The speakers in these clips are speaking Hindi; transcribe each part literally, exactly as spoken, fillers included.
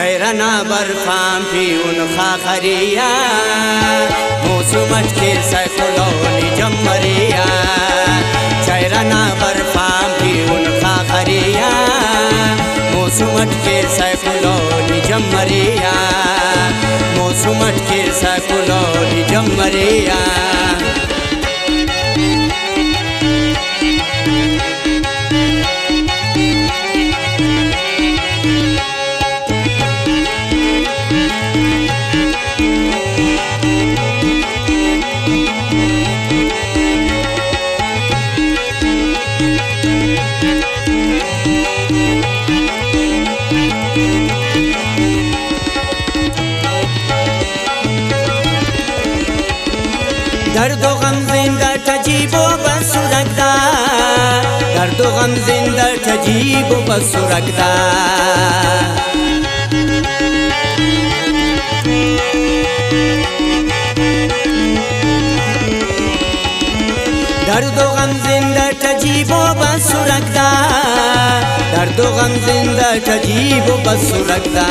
चेहरना बर्फाम भी उन खाखरिया मौसुमत के सकुलोनी जमरिया चेहरना बर्फाम भी उन खाखरिया मौसुमत के सकुलोनी जमरिया मौसुमत के सकुलोनी जमरिया दर्दो गम जिंदा तजीबो बसुरगदा दर्दो गम जिंदा तजीबो बसुरगदा दर्दो गम जिंदा तजीबो बसुरगदा दर्दो गम जिंदा तजीबो बसुरगदा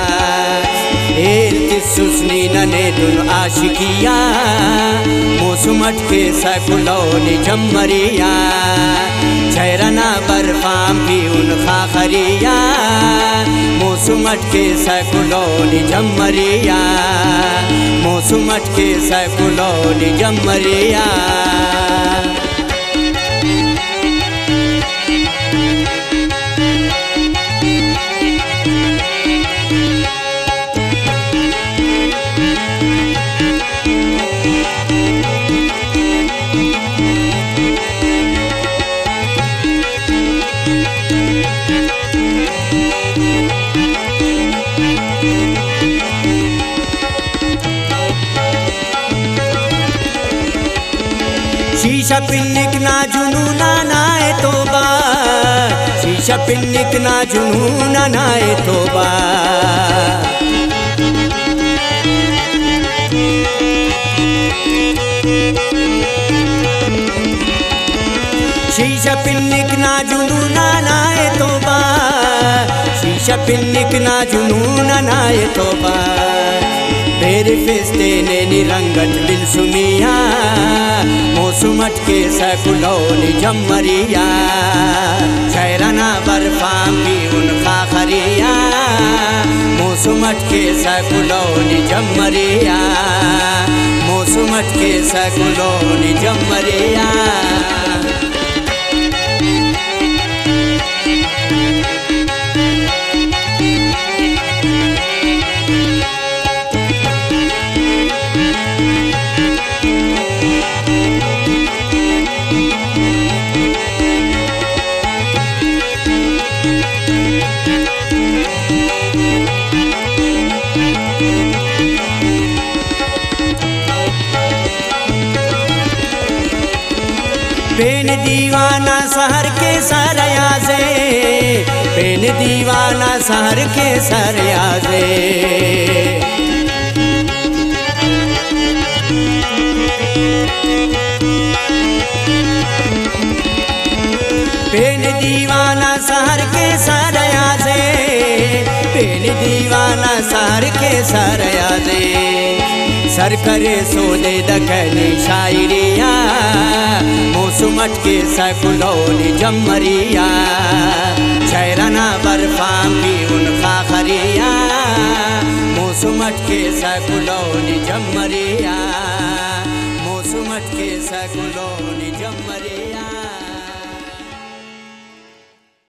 सुसनी नने दुन आशिकिया मौसुमत के सकुलोनी जमरिया चेहरना बर्फाम भी उन खाखरिया मौसुमत के सकुलोनी जमरिया मौसुमत के सकुलोनी जमरिया शीशा पिन्निक ना जुनूना नाए तोबा शीशा पिन्निक ना जुनूना नाए तोबा शीशा पिन्निक ना जुनूना नाए तोबा शीशा पिन्निक ना जुनूना नाए तोबा तेरे फिस्ते ने निरंगत दिल सुमिया मौसुमत के सकुलोनी जमरिया चेहरना बर्फाम भी उन खाखरिया मौसुमत के सकुलोनी जमरिया मौसुमत के सकुलोनी जमरिया पेन दीवाना शहर के सरयाजे पेन दीवाना शहर के सरयाजे पेन दीवाना शहर के सरयाजे पेन दीवाना शहर के सरयाजे सर करे सोदे दखनी शायरिया मौसुमत के सकुलोनी जमरिया चेहरना बर्फाम भी उन खाखरिया मौसुमत के सकुलोनी जमरिया मौसुमत के सकुलोनी जमरिया।